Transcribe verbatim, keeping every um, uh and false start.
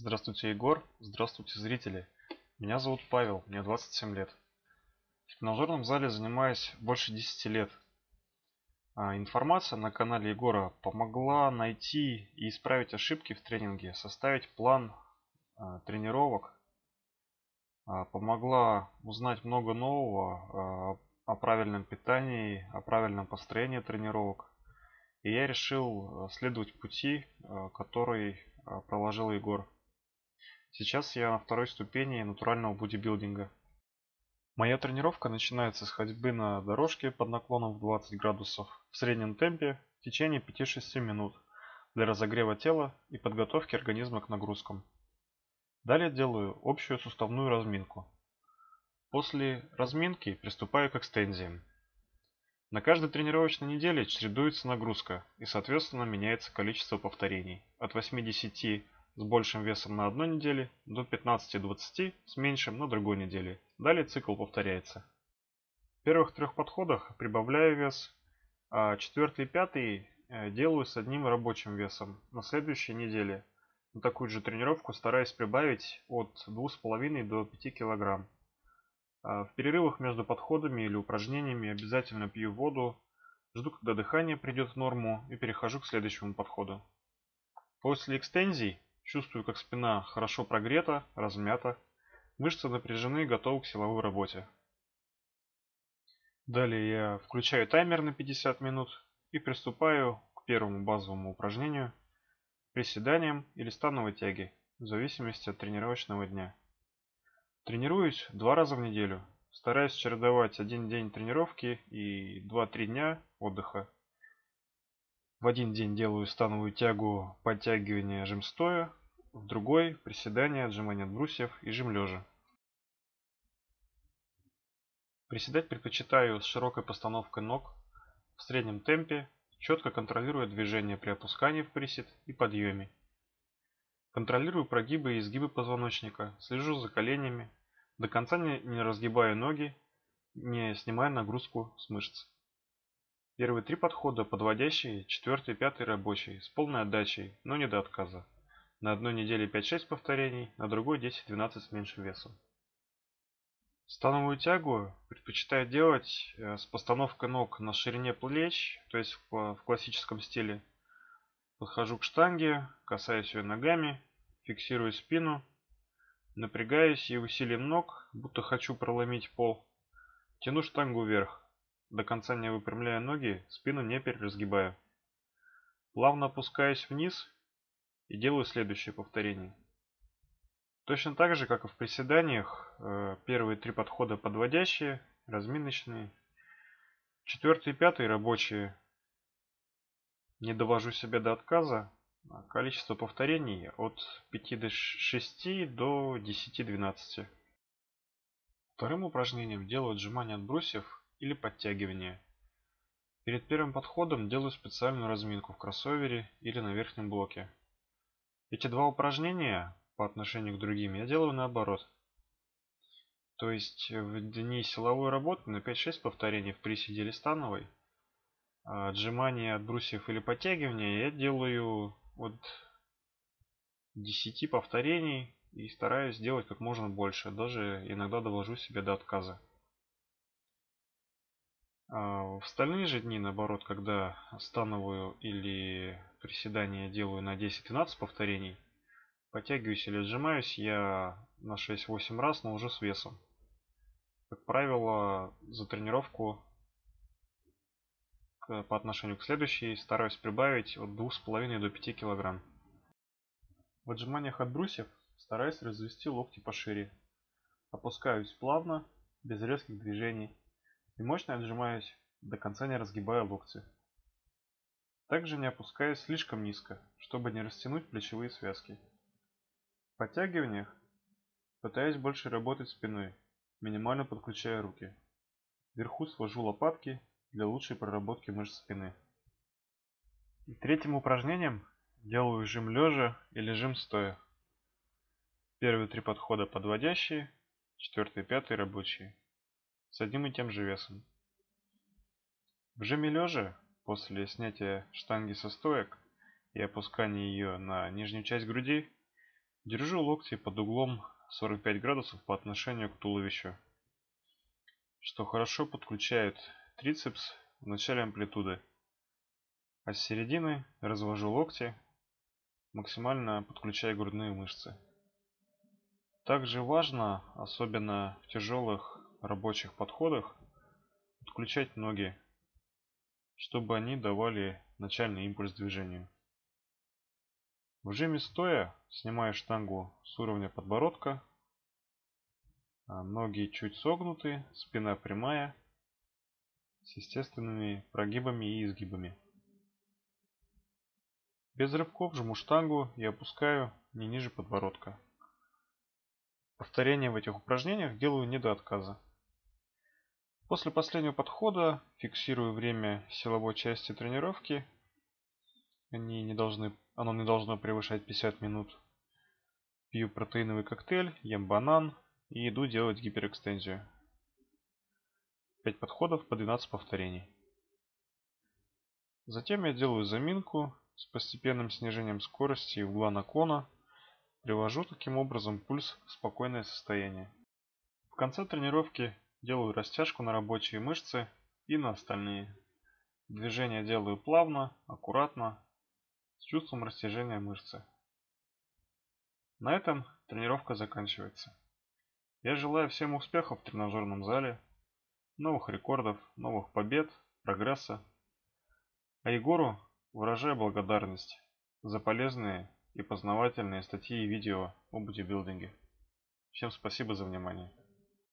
Здравствуйте, Егор. Здравствуйте, зрители. Меня зовут Павел, мне двадцать семь лет. В тренажерном зале занимаюсь больше десяти лет. А информация на канале Егора помогла найти и исправить ошибки в тренинге, составить план а, тренировок, а, помогла узнать много нового а, о правильном питании, о правильном построении тренировок. И я решил а, следовать пути, а, который а, проложил Егор. Сейчас я на второй ступени натурального бодибилдинга. Моя тренировка начинается с ходьбы на дорожке под наклоном в двадцать градусов в среднем темпе в течение пяти-шести минут для разогрева тела и подготовки организма к нагрузкам. Далее делаю общую суставную разминку. После разминки приступаю к экстензиям. На каждой тренировочной неделе чередуется нагрузка и соответственно меняется количество повторений от восьми-десяти с большим весом на одной неделе до пятнадцати-двадцати с меньшим на другой неделе. Далее цикл повторяется. В первых трех подходах прибавляю вес, а четвертый и пятый делаю с одним рабочим весом. На следующей неделе на такую же тренировку стараюсь прибавить от двух с половиной до пяти килограмм. В перерывах между подходами или упражнениями обязательно пью воду, жду, когда дыхание придет в норму и перехожу к следующему подходу. После экстензий чувствую, как спина хорошо прогрета, размята, мышцы напряжены и готовы к силовой работе. Далее я включаю таймер на пятьдесят минут и приступаю к первому базовому упражнению – приседаниям или становой тяге, в зависимости от тренировочного дня. Тренируюсь два раза в неделю. Стараюсь чередовать один день тренировки и два-три дня отдыха. В один день делаю становую тягу, подтягивание, жим стоя, в другой приседания, отжимания от брусьев и жим лежа. Приседать предпочитаю с широкой постановкой ног в среднем темпе, четко контролируя движение при опускании в присед и подъеме. Контролирую прогибы и изгибы позвоночника, слежу за коленями, до конца не, не разгибаю ноги, не снимая нагрузку с мышц. Первые три подхода подводящие, четвертый и пятый рабочий, с полной отдачей, но не до отказа. На одной неделе пять-шесть повторений, на другой десять-двенадцать с меньшим весом. Становую тягу предпочитаю делать с постановкой ног на ширине плеч, то есть в, в классическом стиле. Подхожу к штанге, касаюсь ее ногами, фиксирую спину, напрягаюсь и усилием ног, будто хочу проломить пол. Тяну штангу вверх, до конца не выпрямляя ноги, спину не переразгибаю. Плавно опускаюсь вниз и делаю следующее повторение. Точно так же, как и в приседаниях, первые три подхода подводящие, разминочные, четвертый и пятый рабочие. Не довожу себя до отказа. Количество повторений от пяти до шести до десяти-двенадцати. Вторым упражнением делаю отжимания от брусьев или подтягивания. Перед первым подходом делаю специальную разминку в кроссовере или на верхнем блоке. Эти два упражнения по отношению к другим я делаю наоборот. То есть в дни силовой работы на пять-шесть повторений в приседе или становой, а отжимания от брусьев или подтягивания я делаю от десяти повторений и стараюсь делать как можно больше, даже иногда довожу себя до отказа. А в остальные же дни, наоборот, когда становую или приседания делаю на десять-двенадцать повторений, подтягиваюсь или отжимаюсь я на шесть-восемь раз, но уже с весом. Как правило, за тренировку по отношению к следующей стараюсь прибавить от двух с половиной до пяти килограмм. В отжиманиях от брусьев стараюсь развести локти пошире. Опускаюсь плавно, без резких движений, и мощно отжимаюсь, до конца не разгибая локти. Также не опускаюсь слишком низко, чтобы не растянуть плечевые связки. В подтягиваниях пытаюсь больше работать спиной, минимально подключая руки. Вверху свожу лопатки для лучшей проработки мышц спины. И третьим упражнением делаю жим лежа или жим стоя. Первые три подхода подводящие, четвертый и пятый рабочие, с одним и тем же весом. В жиме лежа, после снятия штанги со стоек и опускания ее на нижнюю часть груди, Держу локти под углом сорок пять градусов по отношению к туловищу, что хорошо подключает трицепс в начале амплитуды, а с середины развожу локти, максимально подключая грудные мышцы. Также важно, особенно в тяжелых рабочих подходах, подключать ноги, чтобы они давали начальный импульс движению. В жиме стоя снимаю штангу с уровня подбородка, ноги чуть согнуты, спина прямая, с естественными прогибами и изгибами. Без рывков жму штангу и опускаю не ниже подбородка. Повторения в этих упражнениях делаю не до отказа. После последнего подхода фиксирую время силовой части тренировки. Они не должны, оно не должно превышать пятьдесят минут. Пью протеиновый коктейль, ем банан и иду делать гиперэкстензию. пять подходов по двенадцать повторений. Затем я делаю заминку с постепенным снижением скорости и угла наклона. Привожу таким образом пульс в спокойное состояние. В конце тренировки делаю растяжку на рабочие мышцы и на остальные. Движения делаю плавно, аккуратно, с чувством растяжения мышцы. На этом тренировка заканчивается. Я желаю всем успехов в тренажерном зале, новых рекордов, новых побед, прогресса. А Егору выражаю благодарность за полезные и познавательные статьи и видео о бодибилдинге. Всем спасибо за внимание.